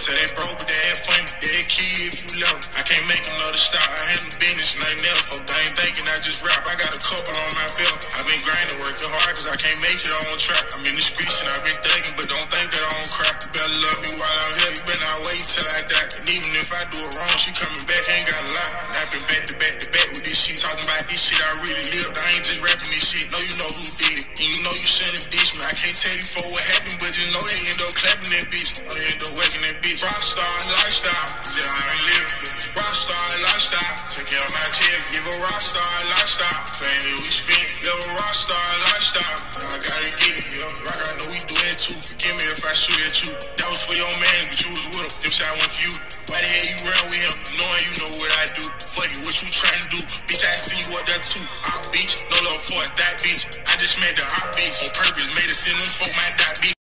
Say they broke, but they ain't funny. They key if you love. I can't make another stop. I handle business, nothing else. Oh, I ain't thinking I just rap. I got a couple on my belt. I've been grinding, working hard, cause I can't make it on track. I'm in the streets and I've been thugging, but don't think that I don't cry. You better love me while I'm here. You better not wait till I die. And even if I do it wrong, she coming back, ain't got a lot. And I've been back to back to back with this shit. Talking about this shit I really lived. I ain't just rapping this shit. No, you know who did it. And you know you shouldn't diss me. I can't tell you for what happened, but you know they end up clapping that bitch. Or they end up waking that bitch. Rockstar lifestyle. Yeah, I ain't living. Rockstar lifestyle. Take care of my chill. Give a rockstar lifestyle. Playing here we spin. Live a rockstar lifestyle. I gotta get it, yo. Rock, I know we do that too. Forgive me if I shoot at you. That was for your man, but you was with him. Them shot went for you. Why the hell you run with him? Knowing you know what I do. Fuck it, what you trying to do? Bitch, I see you up there too. Op bitch, no love for that bitch. I just made the op bitch on purpose. Made it send them folk my dot bitch.